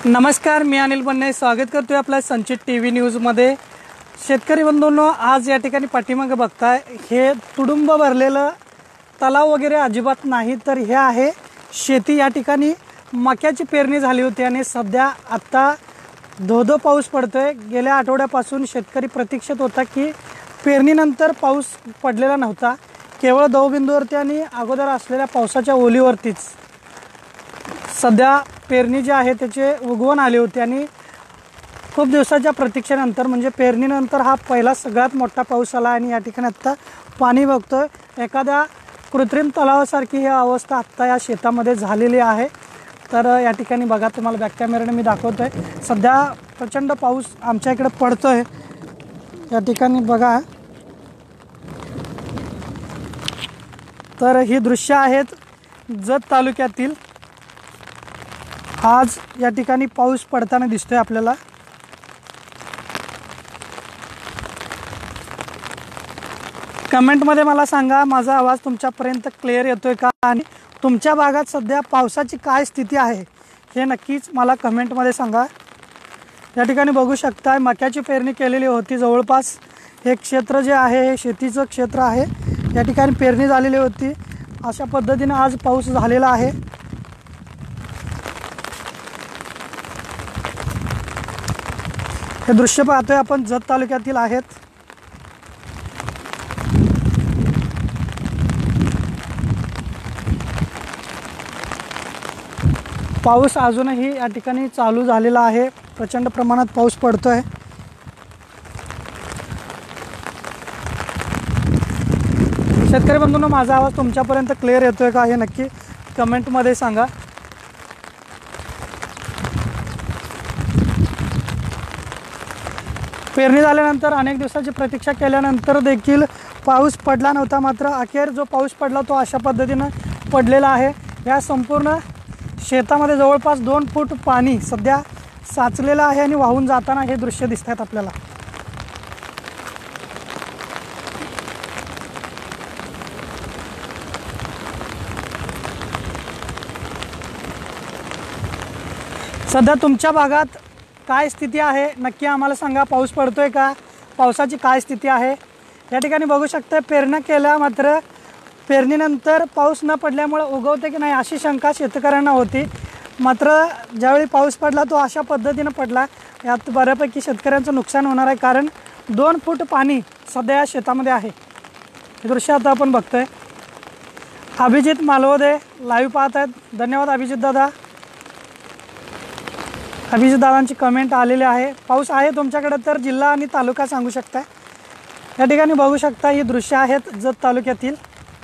नमस्कार, मी अनिल बन्ने स्वागत करतोय आपल्या संचित टीव्ही न्यूजमध्ये। शेतकरी बंधूंनो, आज या ठिकाणी पाठीमागे बघताय हे तुडुंब भरलेलं तलाव वगैरे अजिबात नाही, तर हे आहे शेती। या ठिकाणी मक्याची पेरणी झाली होती आणि सध्या आता धोधो पाऊस पडतोय। गेल्या आठवड्यापासून शेतकरी प्रतीक्षेत होता की पेरणीनंतर पाऊस पडलेला नव्हता, केवळ दवबिंदूवरती आणि अगोदर असलेल्या पावसाच्या ओलीवरतीच सध्या पेरणी जी आहे त्याचे उगवण आले होते आणि खूप दिवसाच्या प्रतीक्षेनंतर म्हणजे पेरणीनंतर हा पहिला सगळ्यात मोठा पाऊस आला आणि या ठिकाणी आत्ता पाणी बघतोय एखाद्या कृत्रिम तलावासारखी ही अवस्था आत्ता या शेतामध्ये झालेली आहे। तर या ठिकाणी बघा, तुम्हाला बॅक कॅमेराने मी दाखवतोय, सध्या प्रचंड पाऊस आमच्या इकडे पडतोय। या ठिकाणी बघा, तर ही दृश्य आहेत जत तालुक्यातील। आज या ठिकाणी पाऊस पडताना दिसतोय आपल्याला। कमेंटमध्ये मला सांगा, माझा आवाज तुमच्यापर्यंत क्लिअर येतोय का आणि तुमच्या भागात सध्या पावसाची काय स्थिती आहे हे नक्कीच मला कमेंटमध्ये सांगा। या ठिकाणी बघू शकता मक्याची पेरणी केलेली होती। जवळपास हे क्षेत्र जे आहे हे शेतीचं क्षेत्र आहे। या ठिकाणी पेरणी झालेली होती। अशा पद्धतीने आज पाऊस झालेला आहे। हे दृश्य पाहतोय आपण जत तालुक्यातील आहेत। पाऊस अजूनही या ठिकाणी चालू झालेला आहे। प्रचंड प्रमाणात पाऊस पडतोय। शेतकरी बंधूंनो, माझा आवाज तुमच्यापर्यंत क्लिअर येतोय का हे नक्की कमेंटमध्ये सांगा। पेरणी झाल्यानंतर अनेक दिवसाची प्रतीक्षा केल्यानंतर देखील पाऊस पडला नव्हता, मात्र अखेर जो पाऊस पडला तो अशा पद्धतीनं पडलेला आहे। या संपूर्ण शेतामध्ये जवळपास 2 फूट पाणी सध्या साचलेलं आहे आणि वाहून जाताना हे दृश्य दिसत आहेत आपल्याला। सध्या तुमच्या भागात काय स्थिती आहे नक्की आम्हाला सांगा। पाऊस पडतोय का, पावसाची काय स्थिती आहे। या ठिकाणी बघू शकता पेरण्या केल्या, मात्र पेरणीनंतर पाऊस न पडल्यामुळे उगवते की नाही अशी शंका शेतकऱ्यांना होती। मात्र ज्यावेळी पाऊस पडला तो अशा पद्धतीनं पडला, यात बऱ्यापैकी शेतकऱ्यांचं नुकसान होणार आहे, कारण 2 फूट पाणी सध्या या शेतामध्ये आहे। हे दृश्य आता आपण बघतोय। अभिजित मालवदे लाईव्ह पाहत आहेत, धन्यवाद अभिजित दादा। अभिजित दादांची कमेंट आलेली आहे। पाऊस आहे तुमच्याकडे तर जिल्हा आणि तालुका सांगू शकता। या ठिकाणी बघू शकता ही दृश्य आहेत जत तालुक्यातील।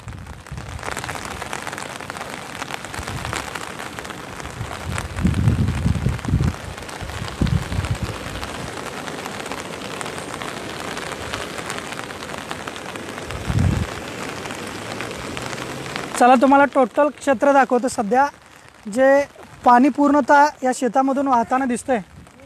चला तुम्हाला टोटल क्षेत्र दाखवतो। सध्या जे पाणी पूर्णतः या शेतामधून वाहताना दिसतंय।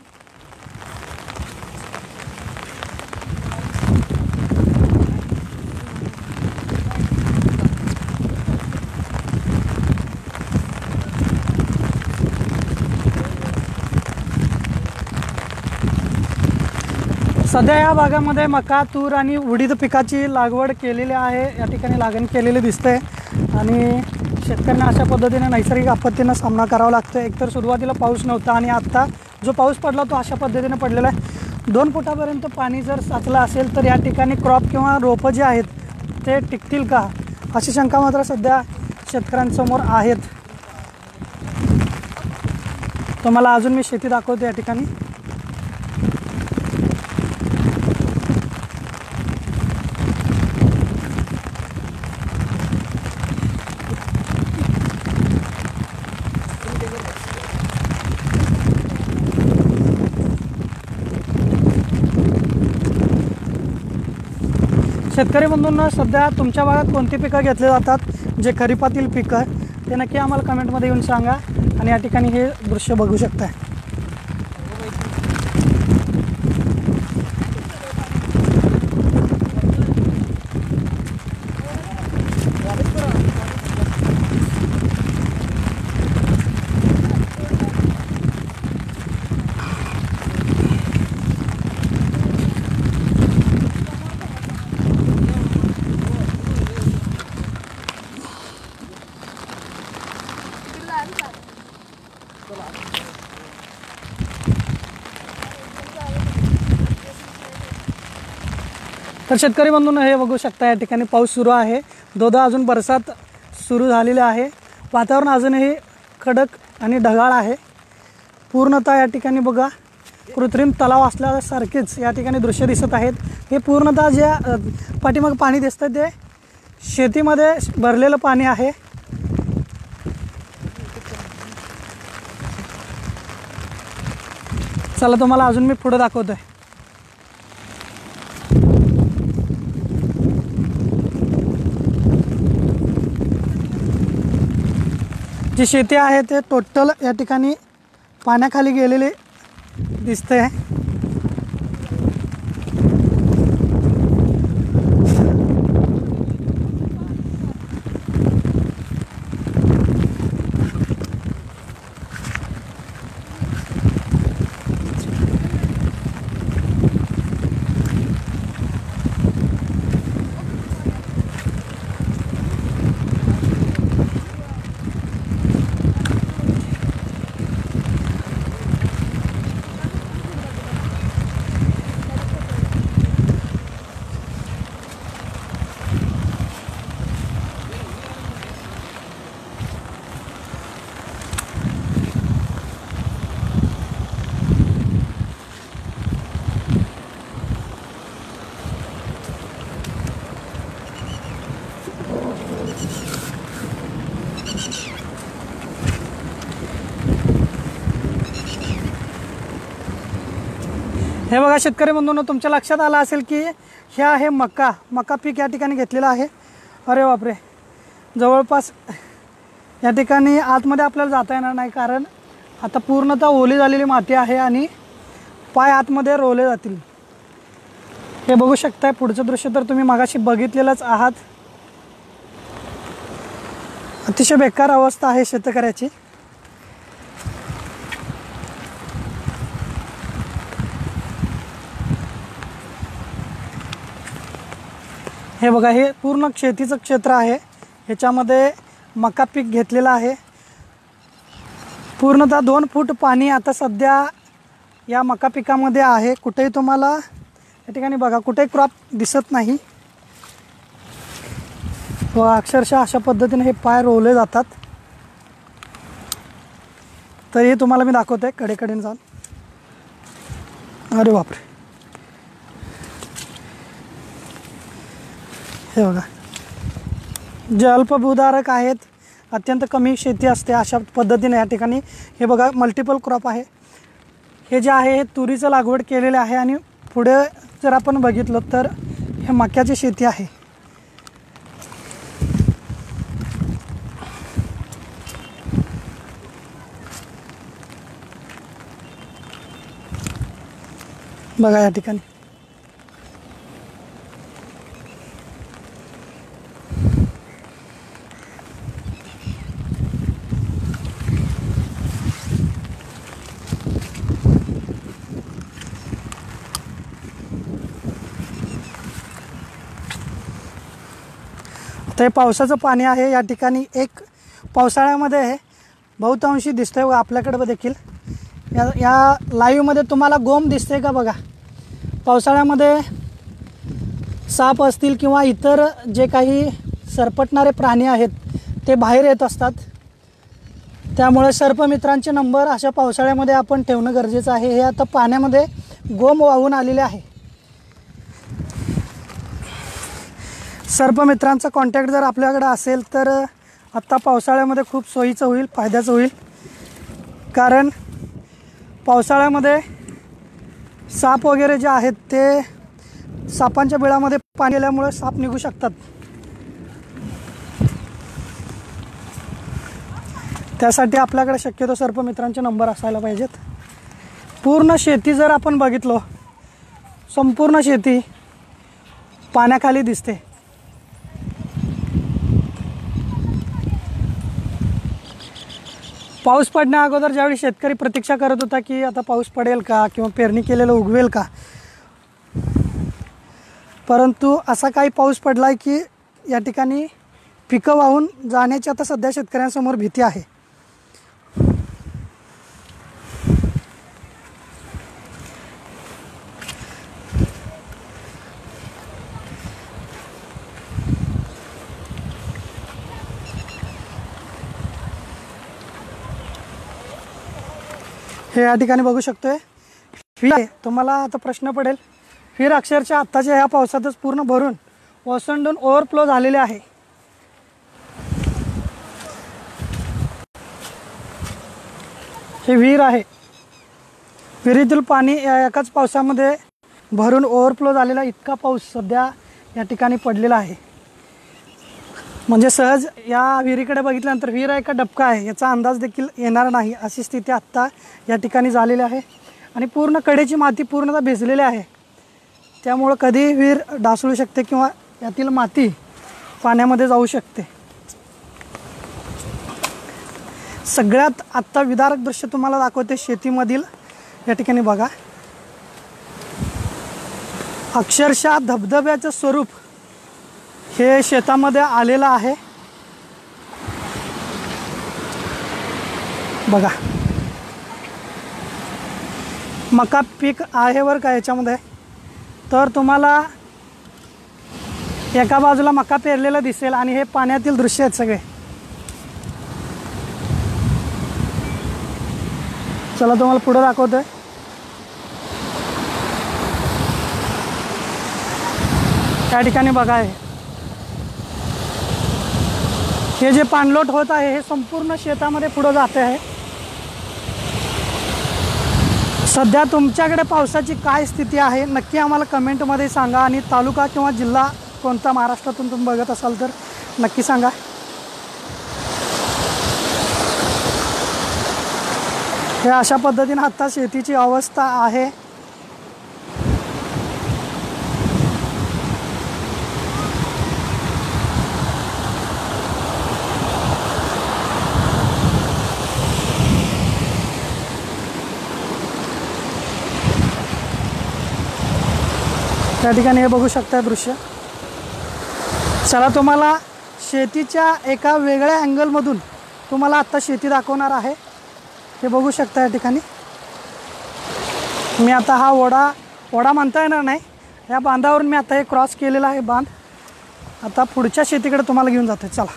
सध्या या भागामध्ये मका, तूर आणि उडीद पिकाची लागवड केलेली आहे। या ठिकाणी लागण केलेली दिसते आणि शेतकऱ्यांना अशा पद्धतीने नैसर्गिक आपत्तींना सामना करावा लागतो। एकतर सुरुवातीला पाऊस नव्हता आणि आत्ता जो पाऊस पडला तो अशा पद्धतीने पडलेला आहे। 2 फुटापर्यंत पाणी जर साचलं असेल तर या ठिकाणी क्रॉप किंवा रोपं जे आहेत ते टिकतील का अशी शंका मात्र सध्या शेतकऱ्यांसमोर आहेत। तुम्हाला अजून मी शेती दाखवतो या ठिकाणी। शेतकरी बंधूंना सध्या तुमच्या भागात कोणती पिकं घेतली जातात, जे खरीपातील पिकं ते नक्की आम्हाला कमेंटमध्ये येऊन सांगा। आणि या ठिकाणी हे दृश्य बघू शकता। तर शेतकरी बंधूंनो, हे बघू शकता या ठिकाणी पाऊस सुरू आहे. दोदा अजून बरसात सुरू झालेली आहे. वातावरण अजूनही कडक आणि ढगाळ आहे. पूर्णतः या ठिकाणी बघा कृत्रिम तलाव असल्यासारखेच या ठिकाणी दृश्य दिसत आहेत. हे पूर्णतः जे पाठीमागे पाणी दिसतं ते शेतीमध्ये भरलेलं पाणी आहे. चला तुम्हाला अजून मी पुढे दाखवतोय. जी शेती आहे ते टोटल या ठिकाणी पाण्याखाली गेलेले दिसते. हे बघा शेतकरी बंधूंनो, तुमच्या लक्षात आलं असेल की हे आहे मका पीक या ठिकाणी घेतलेलं आहे. अरे बापरे, जवळपास या ठिकाणी आतमध्ये आपल्याला जाता येणार नाही, कारण आता पूर्णतः ओली झालेली माती आहे आणि पाय आतमध्ये रोवले जातील. हे बघू शकताय. पुढचं दृश्य तर तुम्ही मागाशी बघितलेलंच आहात. अतिशय बेकार अवस्था आहे शेतकऱ्याची. हे बघा, हे पूर्ण शेतीचं क्षेत्र आहे. ह्याच्यामध्ये मका पीक घेतलेलं आहे. पूर्णतः 2 फूट पाणी आता सध्या या मका पिकामध्ये आहे. कुठेही तुम्हाला या ठिकाणी बघा कुठेही क्रॉप दिसत नाही. व अक्षरशः अशा पद्धतीने हे पाय रोवले जातात. तर हे तुम्हाला मी दाखवते कडेकडेने जाऊन. अरे बापरे, हे बघा, जे अल्पभूधारक आहेत, अत्यंत कमी शेती असते, अशा पद्धतीने या ठिकाणी हे बघा मल्टिपल क्रॉप आहे. हे जे आहे हे तुरीचं लागवड केलेले आहे आणि पुढे जर आपण बघितलं तर हे मक्याची शेती आहे. बघा या ठिकाणी ते पावसाचं पाणी आहे. या ठिकाणी एक पावसाळ्यामध्ये बहुतांशी दिसतंय व आपल्याकडे देखील या लाईव्हमध्ये तुम्हाला गोम दिसते का बघा. पावसाळ्यामध्ये साप असतील किंवा इतर जे काही सरपटणारे प्राणी आहेत ते बाहेर येत असतात. त्यामुळे सर्पमित्रांचे नंबर अशा पावसाळ्यामध्ये आपण ठेवणं गरजेचं आहे. हे आता पाण्यामध्ये गोम वाहून आलेले आहे. सर्पमित्रांचा कॉन्टॅक्ट जर आपल्याकडे असेल तर आत्ता पावसाळ्यामध्ये खूप सोयीचं होईल, फायद्याचं होईल. कारण पावसाळ्यामध्ये साप वगैरे जे आहेत ते सापांच्या बिळामध्ये पाणी गेल्यामुळे साप निघू शकतात. त्यासाठी आपल्याकडे शक्यतो सर्पमित्रांचे नंबर असायला पाहिजेत. पूर्ण शेती जर आपण बघितलो, संपूर्ण शेती पाण्याखाली दिसते. पाऊस पडण्या अगोदर ज्यावेळी शेतकरी प्रतीक्षा करत होता की आता पाऊस पडेल का किंवा पेरणी केलेलं उगवेल का, परंतु असा काही पाऊस पडला आहे की या ठिकाणी पिकं वाहून जाण्याची आता सध्या शेतकऱ्यांसमोर भीती आहे. हे या ठिकाणी बघू शकतोय विहीर आहे। तुम्हाला आता प्रश्न पडेल, विहीर अक्षरशः आत्ताच्या ह्या पावसातच पूर्ण भरून ओसंडून ओव्हरफ्लो झालेले आहे। हे विहीर आहे, विहिरीतील पाणी एकाच पावसामध्ये भरून ओव्हरफ्लो झालेला इतका पाऊस सध्या या ठिकाणी पडलेला आहे। म्हणजे सहज या विहिरीकडे बघितल्यानंतर विहीर आहे का डबका आहे याचा अंदाज देखील येणार नाही अशी स्थिती आत्ता या ठिकाणी झालेली आहे। आणि पूर्ण कडेची माती पूर्णतः भिजलेली आहे, त्यामुळं कधी विहीर ढासळू शकते किंवा यातील माती पाण्यामध्ये जाऊ शकते। सगळ्यात आत्ता विदारक दृश्य तुम्हाला दाखवते शेतीमधील। या ठिकाणी बघा, अक्षरशः धबधब्याचं स्वरूप हे शेतामध्ये आलेलं आहे। बघा, मका पीक आहे बरं का याच्यामध्ये। तर तुम्हाला एका बाजूला मका पेरलेला दिसेल आणि हे पाण्यातील दृश्य आहेत सगळे। चला तुम्हाला पुढे दाखवतोय। त्या ठिकाणी बघा, हे जे पाणलोट होत आहे हे संपूर्ण शेतामध्ये पुढे जाते आहे। सध्या तुमच्याकडे पावसाची काय स्थिती आहे नक्की आम्हाला कमेंटमध्ये सांगा, आणि तालुका किंवा जिल्हा कोणता महाराष्ट्रातून तुम्ही बघत असाल तर नक्की सांगा। हे अशा पद्धतीने आता शेतीची अवस्था आहे। त्या ठिकाणी हे बघू शकता दृश्य। चला तुम्हाला शेतीच्या एका वेगळ्या अँगलमधून तुम्हाला आत्ता शेती दाखवणार आहे। हे बघू शकता या ठिकाणी मी आता हा ओढा म्हणता येणार नाही, या बांधावरून मी आता हे क्रॉस केलेला आहे बांध। आता पुढच्या शेतीकडे तुम्हाला घेऊन जातो, चला।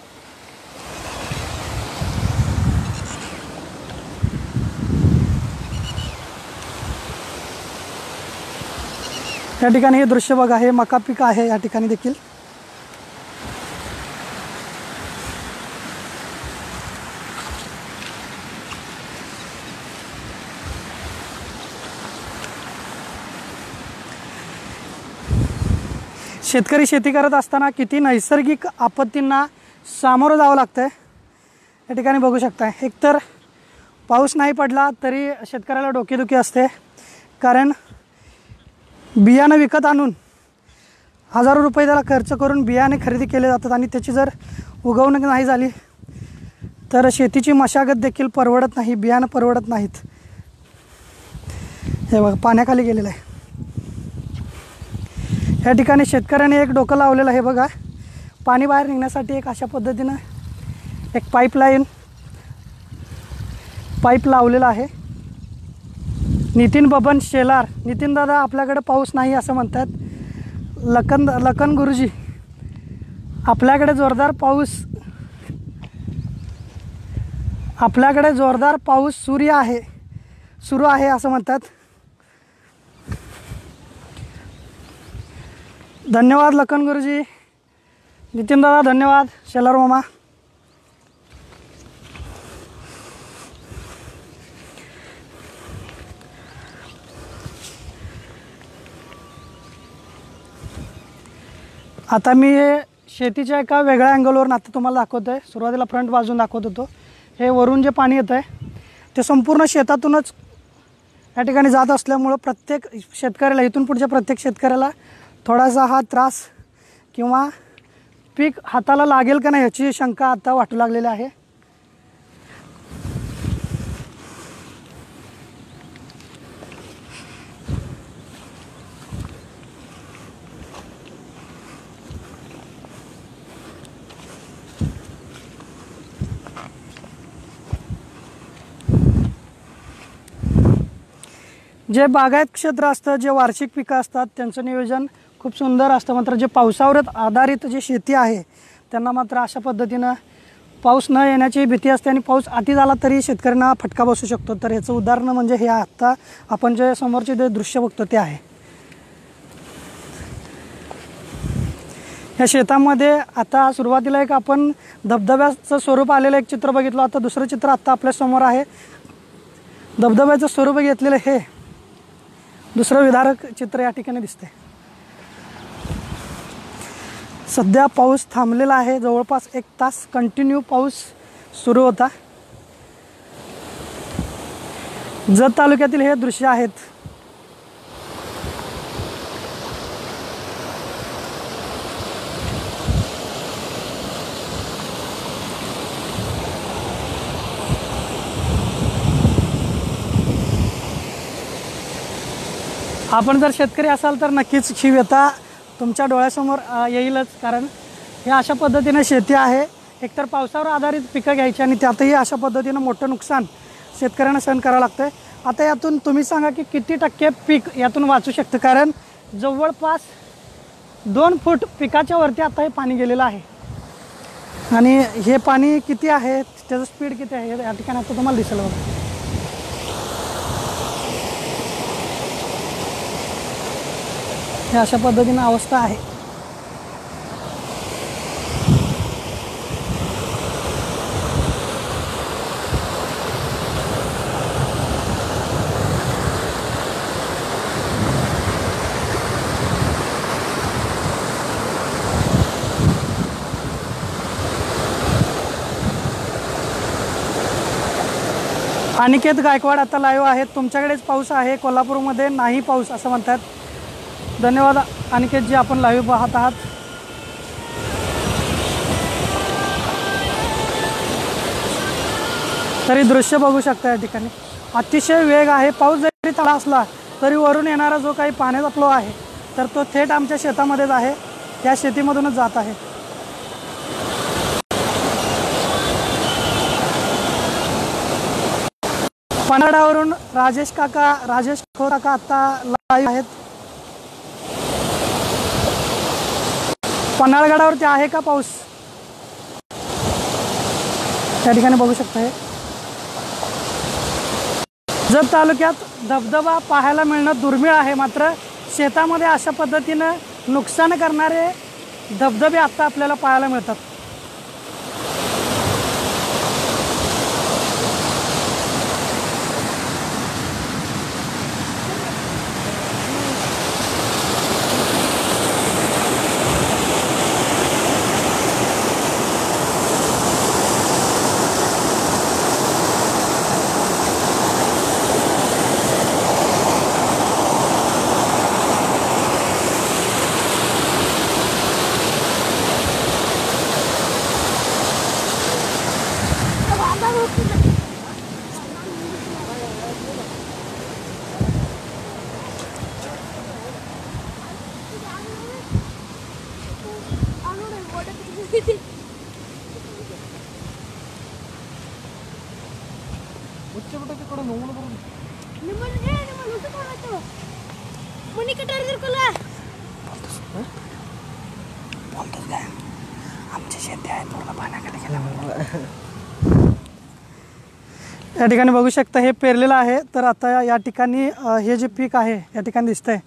या ठिकाणी हे दृश्य बघा, हे मका पीक आहे या ठिकाणी देखील। शेतकरी शेती करत असताना किती नैसर्गिक आपत्तींना सामोरं जावं लागतं या ठिकाणी बघू शकता। एकतर पाऊस नाही पडला तरी शेतकऱ्याला डोकेदुखी असते, कारण बियाणं विकत आणून हजारो रुपये त्याला खर्च करून बियाणे खरेदी केले जातात, आणि त्याची जर उगवणूक नाही झाली तर शेतीची मशागत देखील परवडत नाही, बियाणं परवडत नाहीत। हे बघा पाण्याखाली गेलेलं आहे। या ठिकाणी शेतकऱ्याने एक डोकं लावलेलं आहे बघा, पाणी बाहेर निघण्यासाठी एक अशा पद्धतीनं एक पाईप लावलेला आहे। नितीन बबन शेलार, नितीन दादा आपल्याकडे पाऊस नाही असं म्हणतात। लखन गुरुजी, आपल्याकडे जोरदार पाऊस सुरू आहे असं म्हणतात। धन्यवाद लखन गुरुजी, नितीन दादा धन्यवाद, शेलार मामा। आता मी शेतीच्या एका वेगळ्या अँगलवरून आता तुम्हाला दाखवतोय। सुरुवातीला फ्रंट बाजून दाखवत होतो, हे वरून जे पाणी येतं आहे ते संपूर्ण शेतातूनच या ठिकाणी जात असल्यामुळं प्रत्येक शेतकऱ्याला, इथून पुढच्या प्रत्येक शेतकऱ्याला थोडासा हा त्रास किंवा पीक हाताला लागेल का नाही याची शंका आता वाटू लागलेली आहे। जे बागायत क्षेत्र असतं, जे वार्षिक पिकं असतात त्यांचं नियोजन खूप सुंदर असतं, मात्र जे पावसावर आधारित जे शेती आहे त्यांना मात्र अशा पद्धतीनं पाऊस न येण्याची भीती असते आणि पाऊस अति झाला तरी शेतकऱ्यांना फटका बसू शकतो. तर याचं उदाहरण म्हणजे हे आत्ता आपण जे समोरचे जे दृश्य बघतो ते आहे. या शेतामध्ये आता सुरुवातीला एक आपण धबधब्याचं स्वरूप आलेलं एक चित्र बघितलं. आता दुसरं चित्र आत्ता आपल्यासमोर आहे. धबधब्याचं स्वरूप घेतलेलं हे दुसरं विदारक चित्र या ठिकाणी दिसते. सध्या पाऊस थांबलेला आहे. जवळपास 1 तास कंटिन्यू पाऊस सुरू होता. जत तालुक्यातील हे दृश्य आहेत. आपण जर शेतकरी असाल तर नक्कीच ही व्यथा तुमच्या डोळ्यासमोर येईलच. कारण हे अशा पद्धतीने शेती आहे. एकतर पावसावर आधारित पिकं घ्यायची आणि त्यातही अशा पद्धतीनं मोठं नुकसान शेतकऱ्यांना सहन करावं लागतं. आता यातून तुम्ही सांगा की किती टक्के पीक यातून वाचू शकतं. कारण जवळपास 2 फूट पिकाच्या वरती आता हे पाणी गेलेलं आहे. आणि हे पाणी किती आहे, त्याचं स्पीड किती आहे या ठिकाणी आता तुम्हाला दिसेल बघा. हे अशा पद्धतीनं अवस्था आहे. अनिकेत गायकवाड आता लाईव्ह आहेत. तुमच्याकडेच पाऊस आहे, कोल्हापूरमध्ये नाही पाऊस असं म्हणतात. धन्यवाद अनिकेत जी, आपण लाईव्ह पाहत आहात. तरी दृश्य बघू शकता या ठिकाणी अतिशय वेग आहे. पाऊस जरी थांबला असला तरी वरून येणारा जो काही पाण्याचा फ्लो आहे तर तो थेट आमच्या शेतामध्येच आहे. या शेतीमधूनच जात आहे. पन्हाळगडावरून राजेश काका आता लाईव्ह आहेत. पन्हाळगडावरती आहे का पाऊस त्या ठिकाणी बघू शकता. हे जत तालुक्यात धबधबा पाहायला मिळणं दुर्मिळ आहे. मात्र शेतामध्ये अशा पद्धतीनं नुकसान करणारे धबधबे आता आपल्याला पाहायला मिळतात. या ठिकाणी बघू शकता हे पेरलेलं आहे. तर आता या ठिकाणी हे जे पीक आहे या ठिकाणी दिसतंय.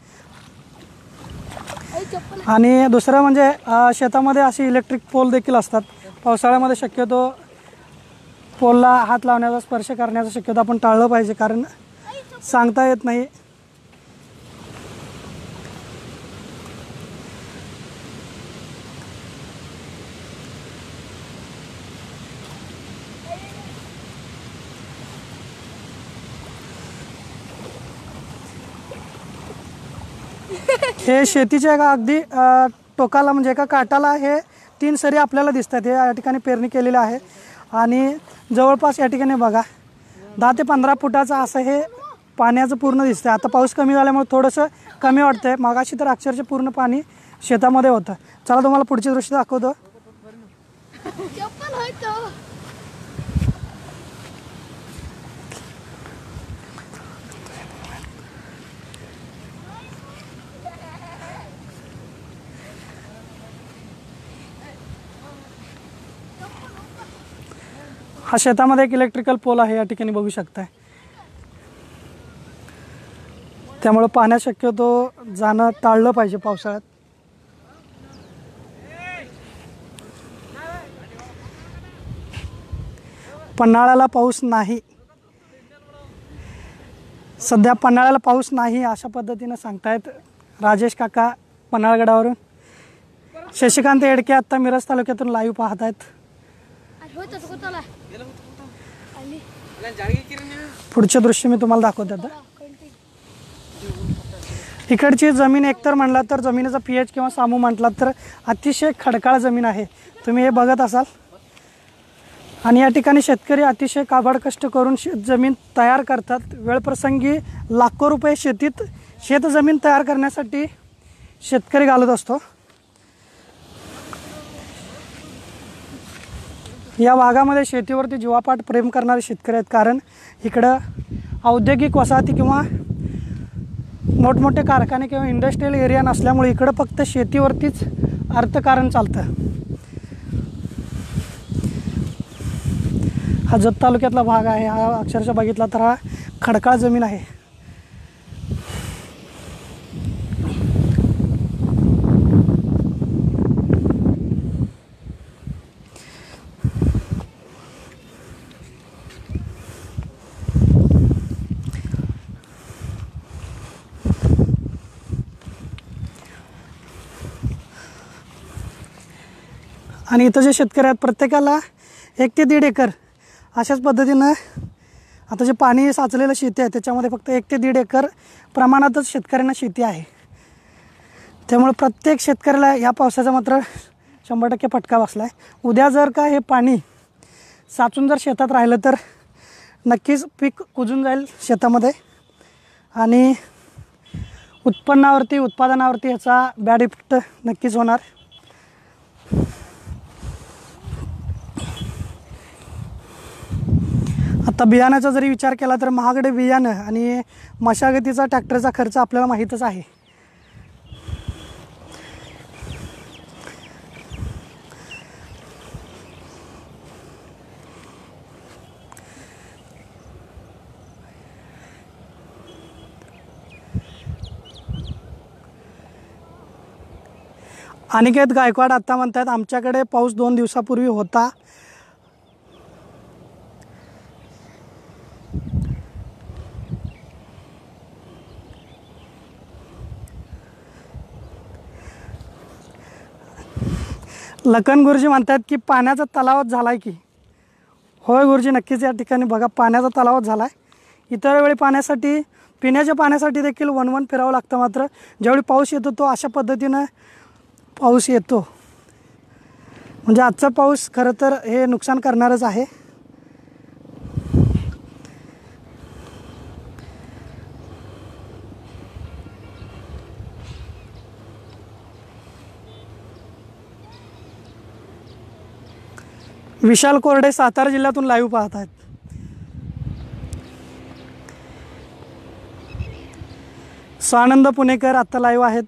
आणि दुसरं म्हणजे शेतामध्ये असे इलेक्ट्रिक पोल देखील असतात. पावसाळ्यामध्ये शक्यतो पोलला हात लावण्याचा स्पर्श करण्याचा शक्यतो आपण टाळलं पाहिजे. कारण सांगता येत नाही. हे शेतीच्या एका अगदी टोकाला म्हणजे एका काठाला हे 3 सरी आपल्याला दिसतात. हे या ठिकाणी पेरणी केलेली आहे. आणि जवळपास या ठिकाणी बघा 10 ते 15 फुटाचं असं हे पाण्याचं पूर्ण दिसतं. आता पाऊस कमी झाल्यामुळे थोडंसं कमी वाटतंय. मगाशी तर अक्षरशः पूर्ण पाणी शेतामध्ये होतं. चला तुम्हाला पुढचे दृश्य दाखवतो. हा शेतामध्ये एक इलेक्ट्रिकल पोल आहे, या ठिकाणी बघू शकताय. त्यामुळे पाण्यात शक्यतो जाणं टाळलं पाहिजे पावसाळ्यात. पन्हाळ्याला पाऊस नाही, सध्या पन्हाळ्याला पाऊस नाही अशा पद्धतीने सांगतायत राजेश काका पन्हाळगडावरून. शशिकांत येडके आत्ता मिरज तालुक्यातून लाईव्ह पाहत आहेत. पुढचे दृश्य मी तुम्हाला दाखवतो. आता इकडची जमीन एकतर म्हणला तर जमिनीचा पीएच किंवा सामू म्हटला तर अतिशय खडकाळ जमीन आहे, तुम्ही हे बघत असाल. आणि या ठिकाणी शेतकरी अतिशय काबाड कष्ट करून जमीन तयार करतात. वेळप्रसंगी लाखो रुपये शेतजमीन तयार करण्यासाठी शेतकरी घालत असतो. या भागामध्ये शेतीवरती जीवापाड प्रेम करणारे शेतकरी आहेत, कारण इकडं औद्योगिक वसाहती किंवा मोठमोठे कारखाने किंवा इंडस्ट्रियल एरिया नसल्यामुळे इकडं फक्त शेतीवरतीच अर्थकारण चालतं. हा जत तालुक्यातला भाग आहे. हा अक्षरशः बघितला तर हा खडकाळ जमीन आहे. आणि इथं जे शेतकरी आहेत प्रत्येकाला 1 ते 1.5 एकर अशाच पद्धतीनं आता जे पाणी साचलेलं शेती आहे त्याच्यामध्ये फक्त 1 ते 1.5 एकर प्रमाणातच शेतकऱ्यांना शेती आहे. त्यामुळे प्रत्येक शेतकऱ्याला या पावसाचा मात्र 100% फटका बसला आहे. उद्या जर का हे पाणी साचून जर शेतात राहिलं तर नक्कीच पीक कुजून जाईल शेतामध्ये आणि उत्पादनावरती ह्याचा बॅड इफेक्ट नक्कीच होणार. आता बियाण्याचा जरी विचार केला तर महागडे बियाणं आणि मशागतीचा ट्रॅक्टरचा खर्च आपल्याला माहीतच आहे. अनिकेत गायकवाड आता म्हणतात आमच्याकडे पाऊस 2 दिवसापूर्वी होता. लखन गुरुजी म्हणतात की पाण्याचा तलावच झाला आहे की. होय गुरुजी, नक्कीच या ठिकाणी बघा पाण्याचा तलावच झाला आहे. इतर वेळी पाण्यासाठी पिण्याच्या पाण्यासाठी देखील वन फिरावं लागतं, मात्र ज्यावेळी पाऊस येतो तो अशा पद्धतीनं पाऊस येतो. म्हणजे आजचा पाऊस खरं तर हे नुकसान करणारच आहे. विशाल कोरडे सातारा जिल्ह्यातून लाईव्ह पाहत आहेत. स्वानंद पुणेकर आत्ता लाईव्ह आहेत.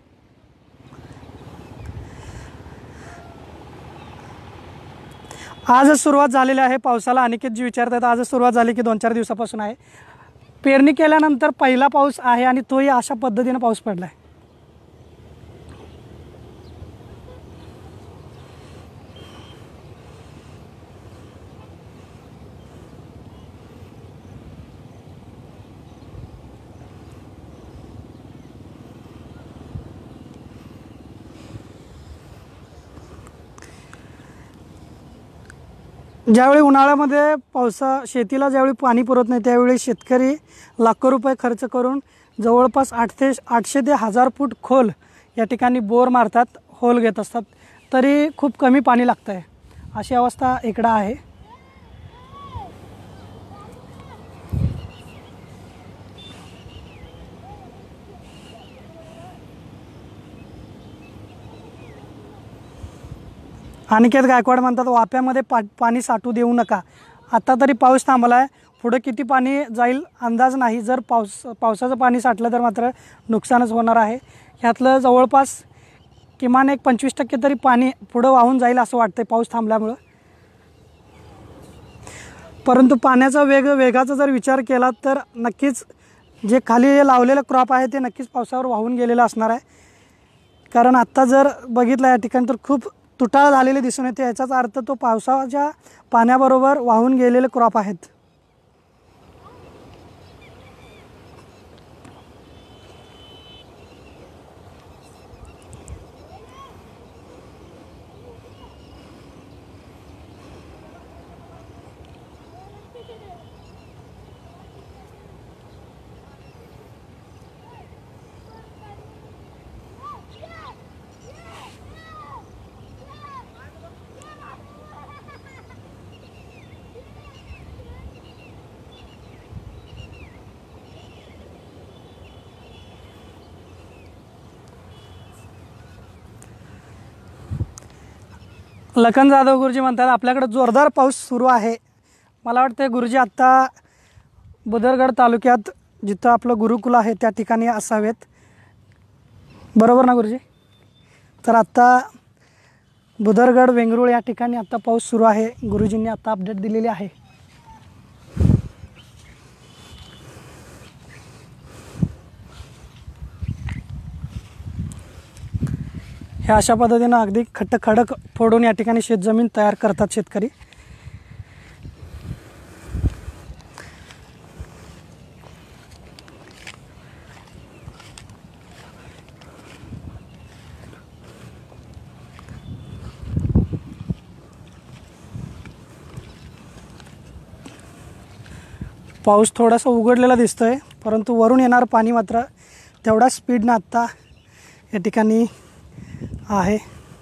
आजच सुरुवात झालेली आहे पावसाला. अनिकेतजी विचारतात आजच सुरुवात झाली की 2-4 दिवसापासून आहे. पेरणी केल्यानंतर पहिला पाऊस आहे आणि तोही अशा पद्धतीने पाऊस पडला आहे. ज्यावेळी उन्हाळ्यामध्ये शेतीला ज्यावेळी पाणी पुरत नाही त्यावेळी शेतकरी लाखो रुपये खर्च करून जवळपास 800 ते 1000 फूट खोल या ठिकाणी बोर मारतात, होल घेत असतात, तरी खूप कमी पाणी लागतं आहे. अशी अवस्था इकडं आहे. अनिकेत गायकवाड म्हणतात वाफ्यामध्ये पाणी साठू देऊ नका. आता तरी पाऊस थांबला आहे, पुढे किती पाणी जाईल अंदाज नाही. जर पावसाचं पाणी साठलं तर मात्र नुकसानच होणार आहे. ह्यातलं जवळपास किमान एक 25% तरी पाणी पुढं वाहून जाईल असं वाटतं पाऊस थांबल्यामुळं. परंतु पाण्याचा वेगाचा जर विचार केला तर नक्कीच जे खाली लावलेलं क्रॉप आहे ते नक्कीच पावसावर वाहून गेलेलं असणार आहे. कारण आत्ता जर बघितलं या ठिकाणी तर खूप तुटाळ झालेले दिसून येते. याचाच अर्थ तो पावसाच्या पाण्याबरोबर वाहून गेलेले क्रॉप आहेत. लखन जाधव गुरुजी म्हणतात आपल्याकडे जोरदार पाऊस सुरू आहे. मला वाटतं गुरुजी आत्ता बुदरगड तालुक्यात जिथं आपलं गुरुकुल आहे त्या ठिकाणी असावेत, बरोबर ना गुरुजी? तर आत्ता बुदरगड वेंगरुळ या ठिकाणी आत्ता पाऊस सुरू आहे. गुरुजींनी आत्ता अपडेट दिलेली आहे. हे अशा पद्धतीनं अगदी खडक फोडून या ठिकाणी शेतजमीन तयार करतात शेतकरी. पाऊस थोडासा उघडलेला दिसतोय, परंतु वरून येणारं पाणी मात्र तेवढा स्पीडनं आत्ता या ठिकाणी आहे.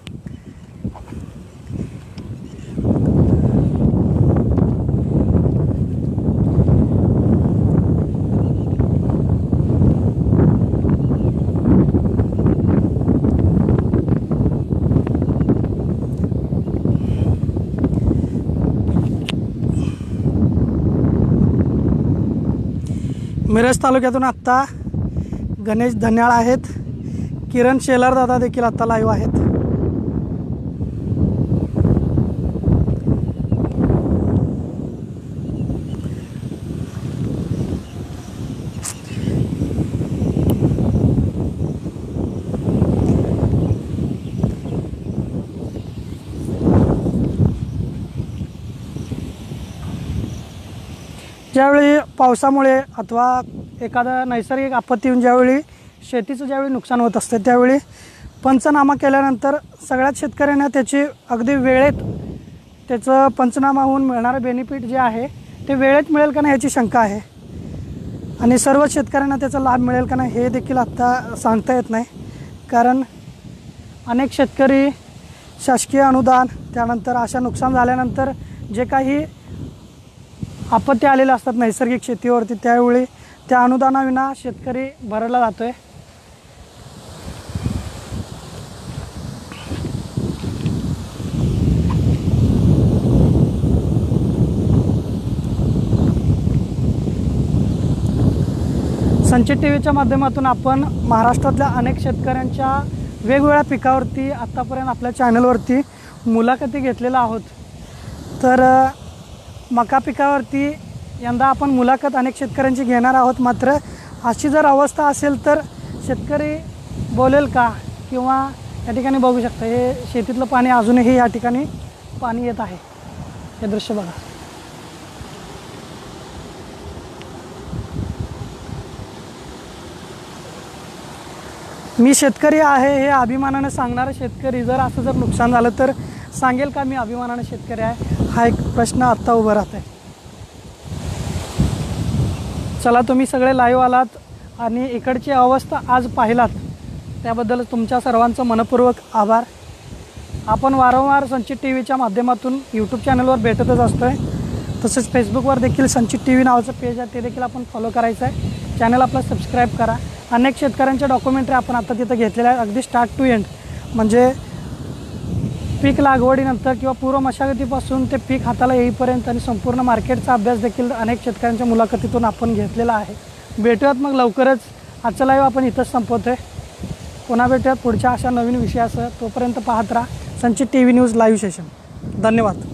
मिरज तालुक्यातून आत्ता गणेश धन्याळ आहेत, किरण शेलार दादा देखील आता लाईव्ह आहेत. ज्यावेळी पावसामुळे अथवा एखादा नैसर्गिक आपत्ती येऊन ज्यावेळी शेतीचं ज्यावेळी नुकसान होत असतं त्यावेळी पंचनामा केल्यानंतर सगळ्याच शेतकऱ्यांना त्याची अगदी वेळेत त्याचं पंचनामा होऊन मिळणारं बेनिफिट जे आहे ते वेळेत मिळेल का नाही याची शंका आहे. आणि सर्व शेतकऱ्यांना त्याचा लाभ मिळेल का नाही हे देखील आत्ता सांगता येत नाही. कारण अनेक शेतकरी शासकीय अनुदान त्यानंतर अशा नुकसान झाल्यानंतर जे काही आपत्ती आलेल्या असतात नैसर्गिक शेतीवरती त्यावेळी त्या अनुदानाविना शेतकरी भरला जातोय. संचित टीव्हीच्या माध्यमातून आपण महाराष्ट्रातल्या अनेक शेतकऱ्यांच्या वेगवेगळ्या पिकावरती आत्तापर्यंत आपल्या चॅनलवरती मुलाखती घेतलेल्या आहोत. तर मका पिकावरती यंदा आपण मुलाखत अनेक शेतकऱ्यांची घेणार आहोत. मात्र अशी जर अवस्था असेल तर शेतकरी बोलेल का? किंवा या ठिकाणी बघू शकता हे शेतीतलं पाणी अजूनही या ठिकाणी पाणी येत आहे. हे दृश्य बघा. मी शेतकरी आहे हे अभिमानाने सांगणारा शेतकरी जर असं जर नुकसान झालं तर सांगेल का मी अभिमानाने शेतकरी आहे? हा एक प्रश्न आत्ता उभा राहत आहे. चला तुम्ही सगळे लाईव्ह आलात आणि इकडची अवस्था आज पाहिलात त्याबद्दल तुमच्या सर्वांचं मनपूर्वक आभार. आपण वारंवार संचित टीव्हीच्या माध्यमातून यूट्यूब चॅनलवर भेटतच असतो आहे. तसेच फेसबुकवर देखील संचित टीव्ही नावाचं पेज आहे ते देखील आपण फॉलो करायचं आहे. चॅनल आपला सबस्क्राईब करा. अनेक शेतकऱ्यांच्या डॉक्युमेंटरी आपण आता तिथं घेतलेल्या आहेत अगदी स्टार्ट टू एंड. म्हणजे पीक लागवडीनंतर किंवा पूर्व मशागतीपासून ते पीक हाताला येईपर्यंत आणि संपूर्ण मार्केटचा अभ्यास देखील अनेक शेतकऱ्यांच्या मुलाखतीतून आपण घेतलेला आहे. भेटूयात मग लवकरच. आजचा लाईव्ह आपण इथंच संपवतो आहे. पुन्हा भेटूयात पुढच्या अशा नवीन विषयासह. तोपर्यंत पाहत राहा संचित टीव्ही न्यूज लाईव्ह सेशन. धन्यवाद.